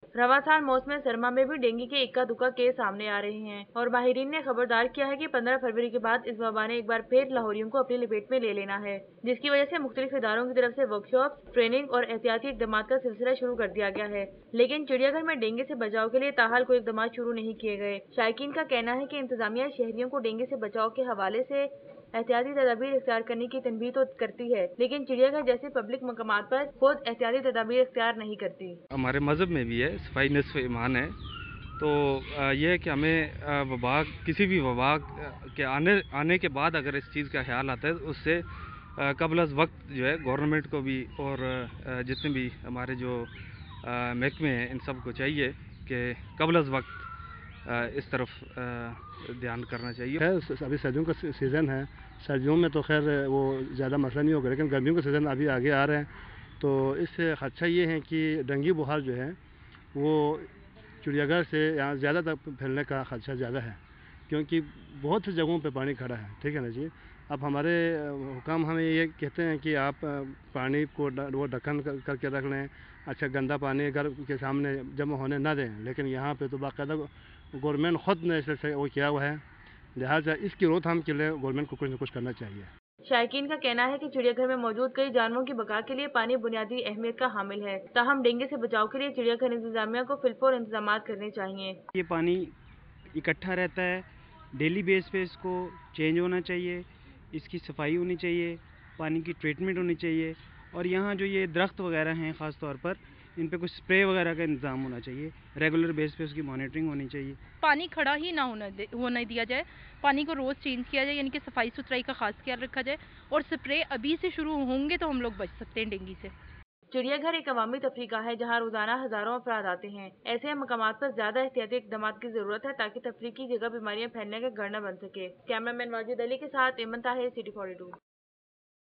रवा साल मौसम सरमा में भी डेंगू के इक्का दुक्का केस सामने आ रहे हैं और माहिरीन ने खबरदार किया है कि 15 फरवरी के बाद इस वबा ने एक बार फिर लाहौरियों को अपनी लपेट में ले लेना है, जिसकी वजह से मुख्तलिफ इदारों की तरफ से वर्कशॉप, ट्रेनिंग और एहतियाती इकदाम का सिलसिला शुरू कर दिया गया है। लेकिन चिड़ियाघर में डेंगू से बचाव के लिए ताहाल कोई इकदाम शुरू नहीं किए गए। शायकीन का कहना है कि इंतजामिया शहरियों को डेंगू से बचाव के हवाले से एहतियाती तदाबीर इख्तियार करने की तनबीह तो करती है, लेकिन चिड़ियाघर जैसे पब्लिक मकामात पर खुद एहतियाती तदाबीर इख्तियार नहीं करती। हमारे मज़हब में भी है, सफाई निस्फ ईमान है। तो ये है कि हमें वबा, किसी भी वबा के आने के बाद अगर इस चीज़ का ख्याल आता है तो उससे कबल अज़ वक्त जो है गवर्नमेंट को भी और जितने भी हमारे जो महकमे हैं इन सब को चाहिए कि कबल अज़ वक्त इस तरफ ध्यान करना चाहिए। अभी सर्दियों का सीज़न है, सर्दियों में तो खैर वो ज़्यादा मसला नहीं होगा, लेकिन गर्मियों का सीज़न अभी आगे आ रहे हैं, तो इससे खदशा ये है कि डेंगू बुखार जो है वो चिड़ियाघर से यहाँ ज़्यादा तक फैलने का खदशा ज़्यादा है, क्योंकि बहुत सी जगहों पे पानी खड़ा है। ठीक है ना जी। अब हमारे हुकाम हमें ये कहते हैं कि आप पानी को वो ढक्कन करके रख लें, अच्छा गंदा पानी घर के सामने जमा होने ना दें, लेकिन यहाँ पे तो बाकायदा गवर्नमेंट खुद ने इसे वो किया हुआ है, लिहाजा इसकी रोकथाम के लिए गवर्नमेंट को कुछ न कुछ करना चाहिए। शायकीन का कहना है कि चिड़ियाघर में मौजूद कई जानवरों की बका के लिए पानी बुनियादी अहमियत का हामिल है, ताहम डेंगू से बचाव के लिए चिड़ियाघर इंतजामिया को फिलफौर इंतजाम करने चाहिए। ये पानी इकट्ठा रहता है, डेली बेस पे इसको चेंज होना चाहिए, इसकी सफाई होनी चाहिए, पानी की ट्रीटमेंट होनी चाहिए, और यहाँ जो ये दरख्त वगैरह हैं ख़ास तौर पर इन पे कुछ स्प्रे वगैरह का इंतजाम होना चाहिए, रेगुलर बेस पे उसकी मॉनिटरिंग होनी चाहिए। पानी खड़ा ही ना होने दिया जाए, पानी को रोज़ चेंज किया जाए, यानी कि सफाई सुथराई का खास ख्याल रखा जाए, और स्प्रे अभी से शुरू होंगे तो हम लोग बच सकते हैं डेंगू से। चिड़ियाघर एक अवामी तफरीका है जहाँ रोजाना हजारों अफराद आते हैं। ऐसे मकामात पर ज्यादा एहतियाती इकदाम की जरूरत है ताकि तफरीकी जगह बीमारियां फैलने का घर न बन सके। कैमरामैन वाजिद अली के साथ इमन ताहिर, सिटी 42।